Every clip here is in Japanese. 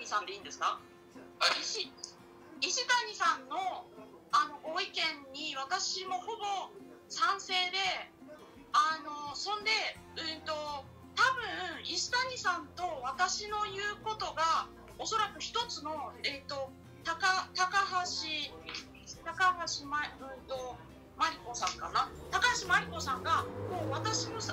谷さんでいいんですか？石谷さんのご意見に私もほぼ賛成で、そんで多分石谷さんと私の言うことがおそらく一つの高橋真理子さんかな、高橋真理子さんがもう私も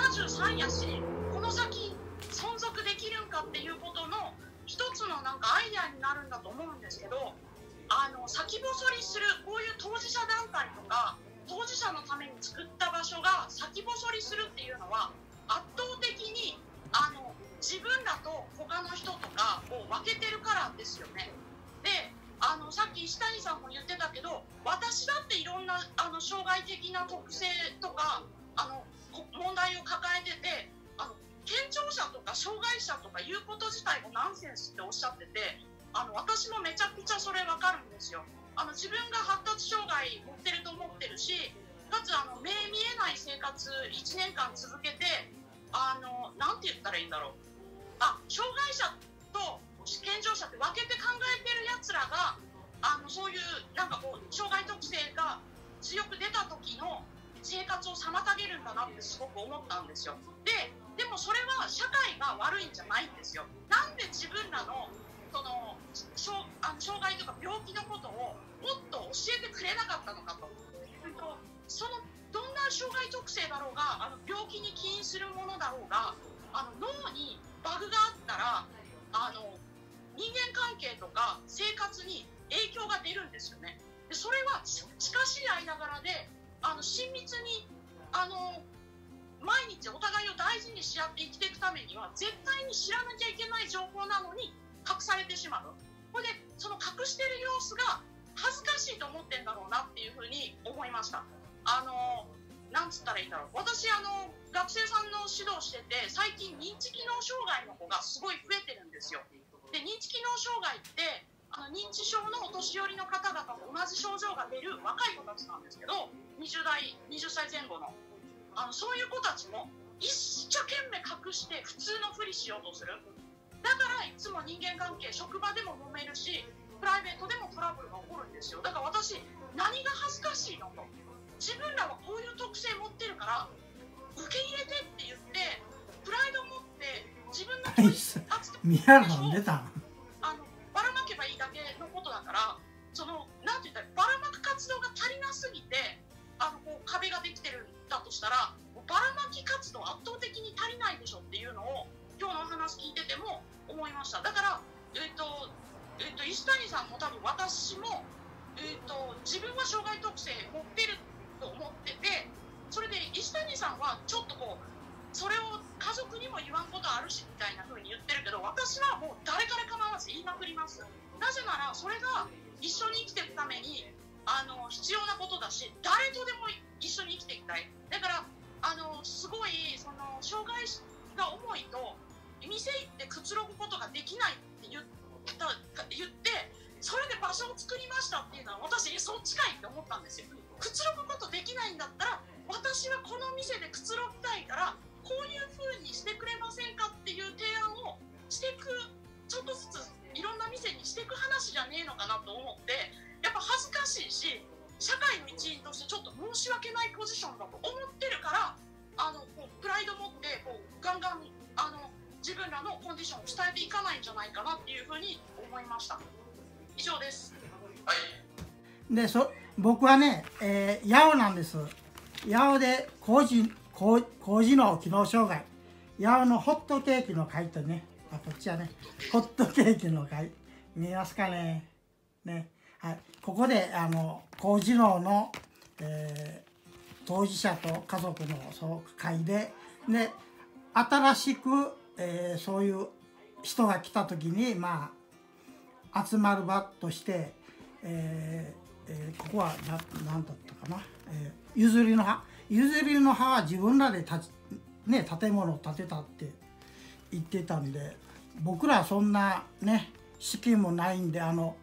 73やしこの先存続できるんかっていうことの一つのなんかアイデアになるんだと思うんですけど、先細りするこういう当事者団体とか当事者のために作った場所が先細りするっていうのは圧倒的に自分らと他の人とかを分けてるからですよね。でさっき石谷さんも言ってたけど、私だっていろんな障害的な特性とか問題を抱えてて、健常者とか障害者とかいうこと自体もナンセンスっておっしゃってて、私もめちゃくちゃそれ分かるんですよ。自分が発達障害持ってると思ってるし、かつ目見えない生活1年間続けてなんて言ったらいいんだろう、障害者と健常者って分けて考えてるやつらがそういうなんかこう障害特性が強く出た時の生活を妨げるんだなってすごく思ったんですよ。でもそれは社会が悪いんじゃないんですよ。なんで自分らのその障害とか病気のことをもっと教えてくれなかったのかと。そのどんな障害特性だろうが病気に起因するものだろうが脳にバグがあったら人間関係とか生活に影響が出るんですよね。でそれは近しい間柄で親密に毎日お互いを大事にし合って生きていくためには絶対に知らなきゃいけない情報なのに隠されてしまう。これでその隠してる様子が恥ずかしいと思ってんだろうなっていうふうに思いました。なんつったらいいんだろう、私学生さんの指導してて最近認知機能障害の子がすごい増えてるんですよ。で認知機能障害って認知症のお年寄りの方々と同じ症状が出る若い子たちなんですけど、20歳前後のそういう子たちも一生懸命隠して普通のふりしようとする。だからいつも人間関係職場でも揉めるしプライベートでもトラブルが起こるんですよ。だから私何が恥ずかしいのと、自分らはこういう特性持ってるから受け入れてって言ってプライド持って自分のチョイス宮野出たばらまけばいいだけのことだから、なんて言ったらばらまく活動が足りなすぎてこう壁ができてるんだとしたらばらまき活動圧倒的に足りないでしょっていうのを今日の話聞いてても思いました。だから石谷さんも多分私も自分は障害特性持ってると思ってて、それで石谷さんはちょっとこうそれを家族にも言わんことあるしみたいな風に言ってるけど、私はもう誰から構わず言いまくります。なぜならそれが一緒に生きていくために必要なことだし、誰とでも一緒に生きていきたい。だからすごい障害が重いと店行ってくつろぐことができないって言ってそれで場所を作りましたっていうのは私そっちかいって思ったんですよ。くつろぐことできないんだったら私はこの店でくつろぎたいからこういう風にしてくれませんかっていう提案をしていく、ちょっとずついろんな店にしていく話じゃねえのかなと思って、やっぱ恥ずかしいし社会の一員としてちょっと申し訳ないポジションだと思ってるからこうプライド持ってこうガンガン自分らのコンディションを伝えていかないんじゃないかなっていうふうに思いました。以上です。はい。 で僕はね、八尾なんです。八尾で高次脳機能障害、八尾のホットケーキの会とね、こっちはねホットケーキの会見えますかね。はい、ここで高次脳の、当事者と家族の会で新しく、そういう人が来た時に集まる場として、ここは何だったかな、譲りの葉は自分らで建物を建てたって言ってたんで、僕らはそんなね資金もないんで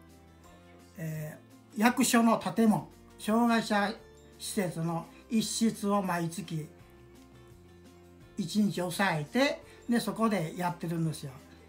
役所の建物、障害者施設の一室を毎月1日抑えてそこでやってるんですよ。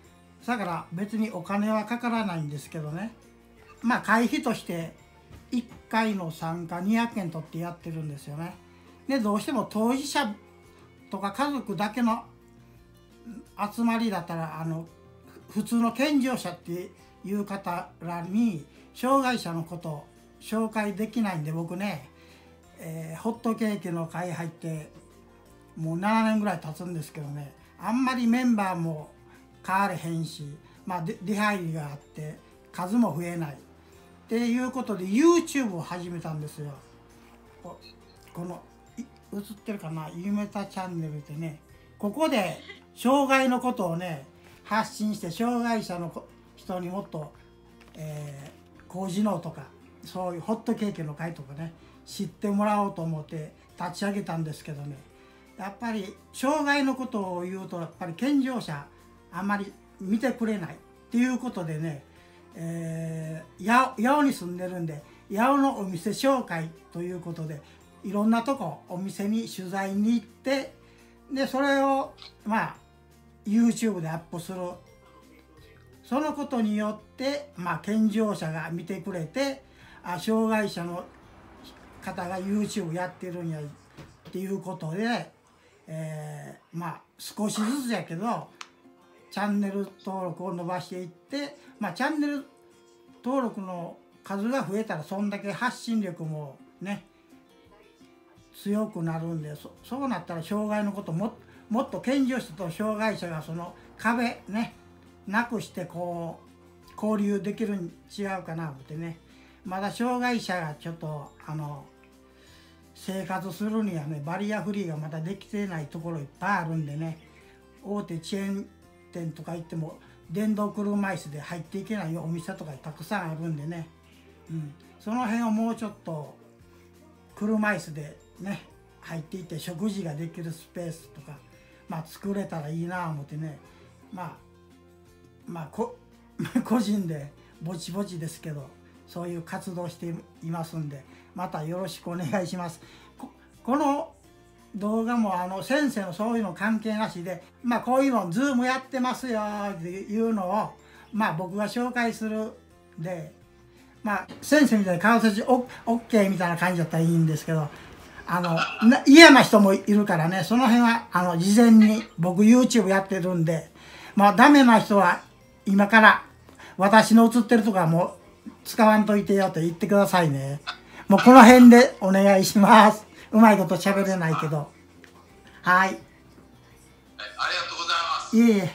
だから別にお金はかからないんですけどね、まあ会費として1回の参加200円取ってやってるんですよね。でどうしても当事者とか家族だけの集まりだったら普通の健常者っていう方らに障害者のことを紹介できないんで、僕ね、ホットケーキの会入ってもう7年ぐらい経つんですけどね、あんまりメンバーも変われへんし、まあ出入りがあって数も増えないっていうことで YouTube を始めたんですよ。この映ってるかな、夢田チャンネルってね、ここで障害のことをね発信して、障害者の人にもっと、高次脳とかそういうホットケーキの会とかね知ってもらおうと思って立ち上げたんですけどね、やっぱり障害のことを言うとやっぱり健常者あんまり見てくれないっていうことでね、八尾に住んでるんで八尾のお店紹介ということでいろんなとこお店に取材に行って、でそれをまあ YouTube でアップする。そのことによってまあ健常者が見てくれて、障害者の方が YouTube やってるんやっていうことで、まあ少しずつやけどチャンネル登録を伸ばしていって、まあチャンネル登録の数が増えたらそんだけ発信力もね強くなるんで、そうなったら障害のこともっと健常者と障害者がその壁ねなくしてこう交流できるん違うかなってね。まだ障害者がちょっと生活するにはねバリアフリーがまだできてないところいっぱいあるんでね、大手チェーン店とか行っても電動車椅子で入っていけないお店とかたくさんあるんでね、その辺をもうちょっと車椅子でね入っていって食事ができるスペースとか、まあ作れたらいいなぁ思ってね、まあ個人でぼちぼちですけどそういう活動していますんで、またよろしくお願いします。この動画も先生のそういうの関係なしで、まあこういうのズームやってますよっていうのをまあ僕が紹介するで、まあ先生みたいに顔写真 OK みたいな感じだったらいいんですけど、嫌な人もいるからね、その辺は事前に僕 YouTube やってるんで、まあダメな人は今から私の写ってるとかもう使わんといてよと言ってくださいね。もうこの辺でお願いします。うまいこと喋れないけど。はい。 ありがとうございます。 いえいえ。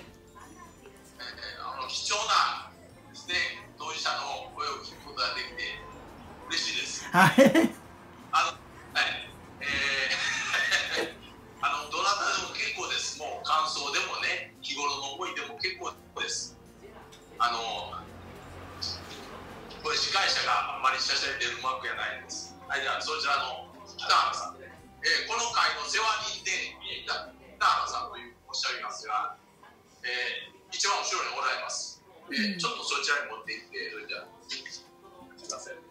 貴重なですね、当事者の声を聞くことができて嬉しいです。 はい。 どなたでも結構です。もう感想でもね、日頃の思いでも結構です。これ司会者があんまりしゃしゃりでうまくやないです。はい、じゃあそちらの北原さんで、この会の世話人で北原さんというおっしゃいますが、一番後ろにおられます。ちょっとそちらに持っていって、それじゃあすいません。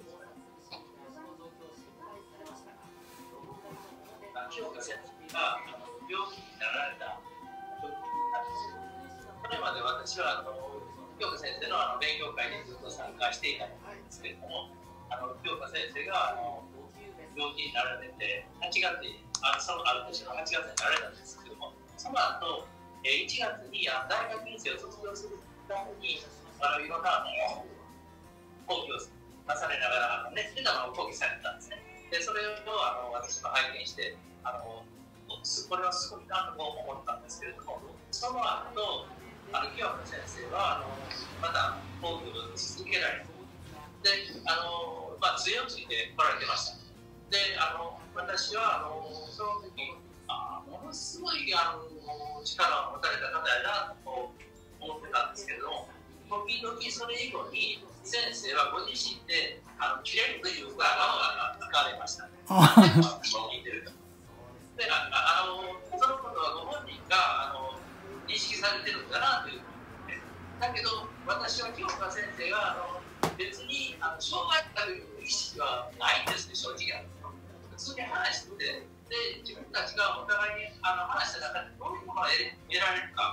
清香先生が病気になられた時なんですよ。これまで私は清香先生の勉強会にずっと参加していたんですけれども、清香先生が病気になられて8月にそのある年の8月になられたんですけども、その後1月に大学院生を卒業するためにいろんな講義をなされながら熱出たのを講義されたんですね。でそれを私も拝見してこれはすごいなと思ったんですけれども、その後清香先生はまた講義を続けられて、で杖をついて来られてました。で私はその時ものすごい力を持たれた方やなと思ってたんですけれども、時々それ以後に先生はご自身で切れるという言葉が使われました。聞いてると。でそのことはご本人が認識されてるんだなということで、だけど私は清香先生が別に障害という意識はないんですね、正直普通に話してて、で自分たちがお互いに話した中でどういうものを得られるか、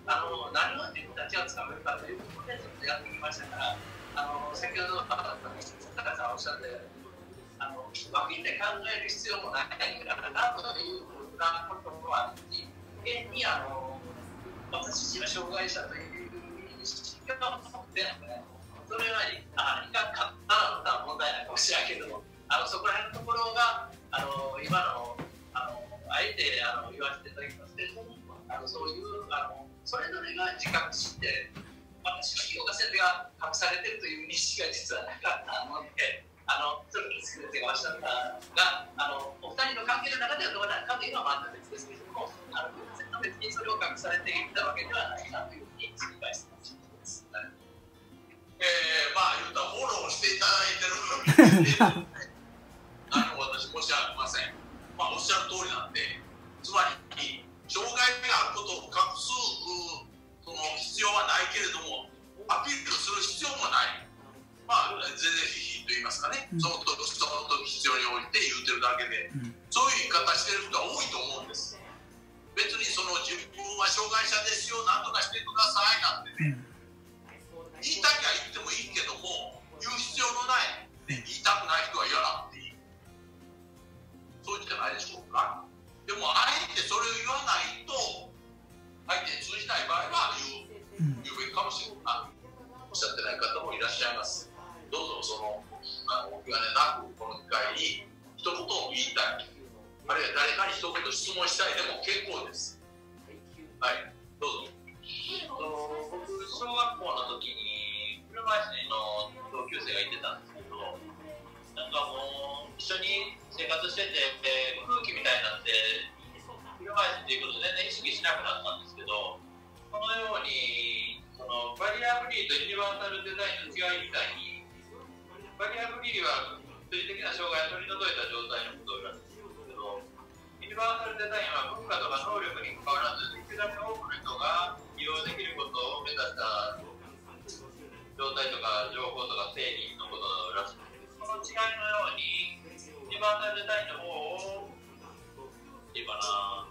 何を自分たちがつかめるかということでずっとやってきましたから、先ほど高さんおっしゃったように、分けて考える必要もないからなということもあるし、現に私たちは障害者という認識が持ってないので、それはいかんかったら問題ないかもしれないけども、そこら辺のところが今のあえて言わせていただきますけれども、そういうそれぞれが自覚して、私の評価線が隠されているという認識が実はなかったので、ちょっと先生がおっしゃったが、お二人の関係の中ではどうなるかというのはまた別ですけれども、別にそれを隠されていたわけではないなというふうに理解してほしいです。まあ言うたらフォローしていただいてる私申し訳ありません。おっしゃる通りなんで、つまり障害があることを隠すその必要はないけれども、アピールする必要もない。全然非々と言いますかね、その時必要に応じて言うてるだけで、そういう言い方してる人は多いと思うんです。別にその自分は障害者ですよ、なんとかしてくださいなんてね、言いたきゃ言ってもいいけども、言う必要のない、言いたくない人は言わなくていい。そうじゃないでしょうか。でも、あえてそれを言わないと、相手に通じない場合は言うべきかもしれない。おっしゃってない方もいらっしゃいます。どうぞお気兼ねなくこの機会に一言を言いたい、あるいは誰かに一言質問したいでも結構です。はい、どうぞ。 僕、小学校の時に車椅子の同級生がいてたんですけど、なんかもう一緒に生活してて、空気みたいになって車椅子っていうことを全然意識しなくなったんですけど、このようにバリアフリーとユニバーサルデザインの違いみたいに、バリアフリーは物理的な障害を取り除いた状態のことを言われているんですけど、ユニバーサルデザインは文化とか能力に関わらず、できるだけ多くの人が利用できることを目指した状態とか情報とか定義のことらしいんです。その違いのように、ユニバーサルデザインの方を、っていうかな、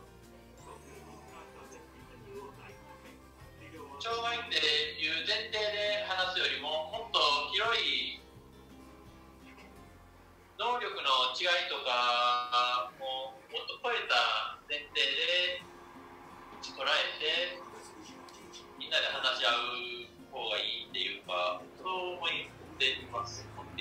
障害っていう前提で話すよりも、もっと広い能力の違いとかももっと超えた前提で捉えて、みんなで話し合う方がいいっていうか、そう思っています。はい、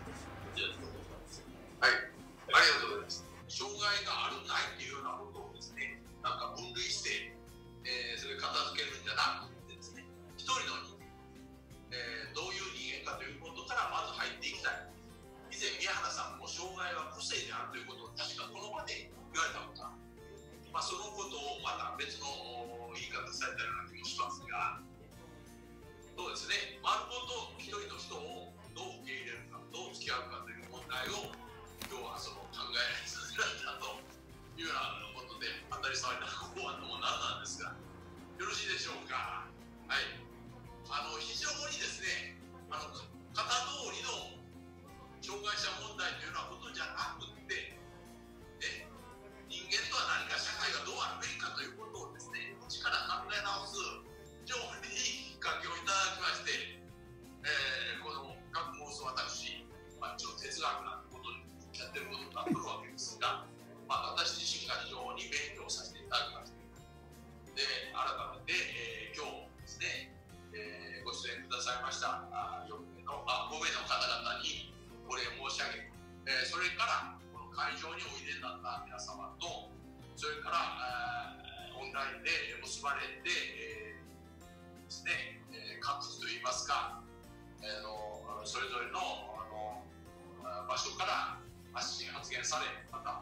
ありがとうございます。障害があるないっていうようなことをですね、なんか分類して、それ片付けるんじゃなくてですね、一人の人間、どういう人間かということからまず入っていきたい。以前宮原さんも障害は個性であるということを確かこの場で言われたことがある。そのことをまた別の言い方されたような気もしますが、そうですね、丸ごと一人の人をどう受け入れるか、どう付き合うかという問題を今日は考えさせられたというようなことで当たり障りな後半のも何なんですが、よろしいでしょうか。はい、非常にですね、型通りの障害者問題というようなことじゃなくて、人間とは何か、社会がどうあるべきかということをですね、一から考え直す非常にいいきっかけをいただきまして、この学問を私、哲学なんてことにやってることになってるわけですが、私自身が非常に勉強させていただきました。で、改めて、今日ですね、ご出演くださいました5名の方々にお礼申し上げ、それからこの会場においでになった皆様と、それからオンラインで結ばれて、ですね、各地といいますか、それぞれの場所から発言され、また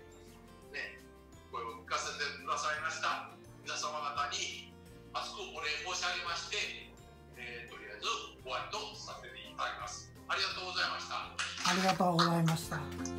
声を聞かせてくださいました皆様方に厚くお礼申し上げまして、とりあえず終わりとさせていただきます。ありがとうございました。 ありがとうございました。